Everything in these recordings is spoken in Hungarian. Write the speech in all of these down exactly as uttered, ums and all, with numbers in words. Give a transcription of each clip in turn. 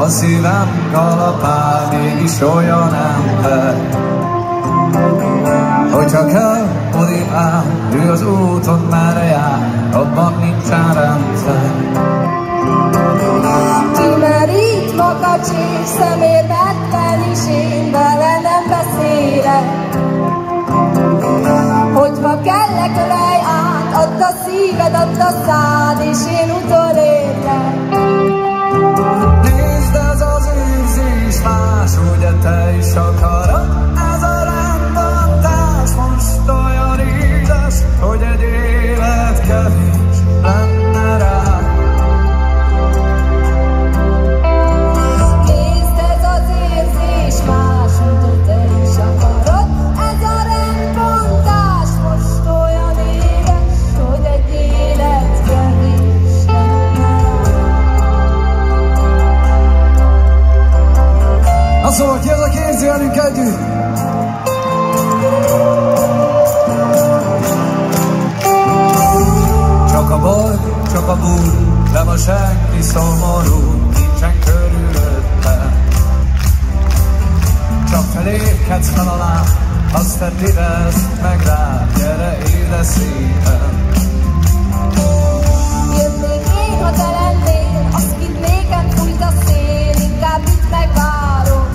a szívem kalapál, mégis olyan ember. Hogyha kell, odébb áll, ő az úton merre jár, abban nincsen rendszer. Kimerít makacs és szemérmetlen is, én vele nem beszélek. Hogyha kellek, ölej át, add a szíved, add a szád, és én utolérlek. Nézd, ez az érzés más, ugye te is akarod? Ez a rendbontás most olyan édes, hogy egy élet kevés lenne rá. Nézd, ez az érzés más, ugye te is akarod? Ez a rendbontás most olyan édes, hogy egy élet kevés lenne rá. Na szóval ki az, aki érzi velünk együtt? Csak a baj, csak a búr, de ma senki szomorú, nincsen körülöttem. Csak felépkedsz fel alá, azt tedd ide, meg rá, gyere ide szépen. Jönnék én, ha te lennél, azt kint nékem fújt a szél, inkább itt megvárok.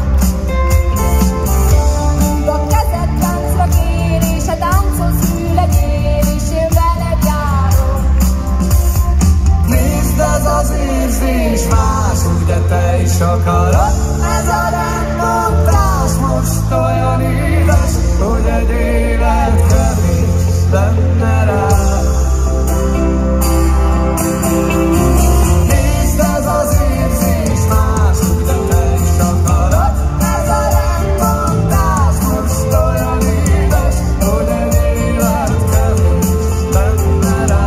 Húd a kezed táncra kér, és a tánchoz hű legyél, és én veled járok. Nézd, ez az érzés más, ugye te is akarod? Ez a rendbontás most olyan édes, hogy egy élet kevés lenne rá. Nézd, ez az érzés más, ugye te is akarod? Ez a rendbontás most olyan édes, hogy egy élet kevés lenne rá.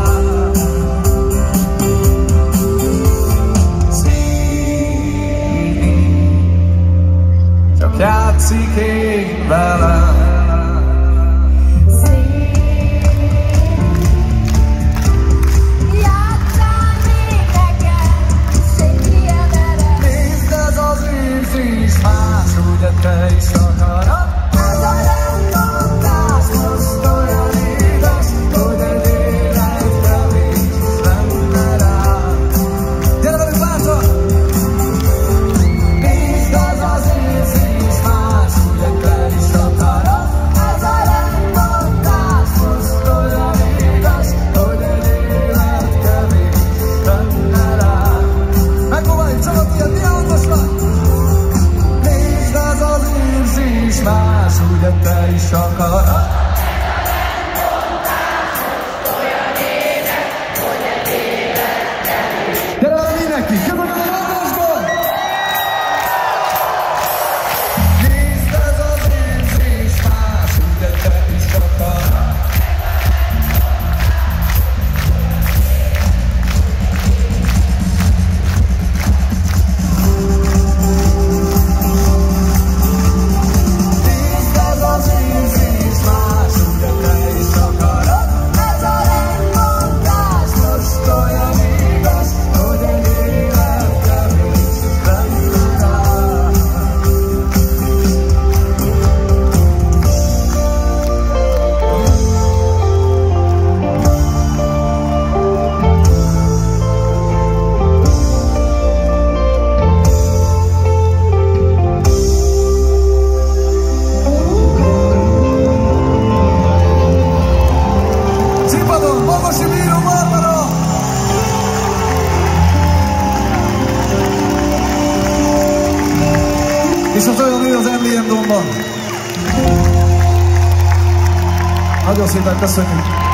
Csak játszik én velem. Játsszál még nekem, senki emelem. Nézd, ez az érzés más, ugye te is akarod? Ez a rendbontás most olyan édes, hogy egy élet kevés lenne rá. Gyere velünk bátran! Nézd, ez az érzés más, ugye te is akarod? Ez a rendbontás most olyan édes, hogy egy élet kevés lenne rá. Megpróbáljuk csapat ilyet, milyen hangos van? Nézd, ez az érzés más, ugye te is akarod? Gyere vele mindenki, köszönjük a hangosból! Nézd, ez az érzés más, ugye te is akarod? Nézd, ez az érzés más, ugye te is akarod? Ez a rendbontás most olyan édes, hogy egy élet kevés lenne rá. Színpadon, Bogosi Bíró Barbara! És az olyan ő az em vé em Domban. Nagyon szépen köszönjük!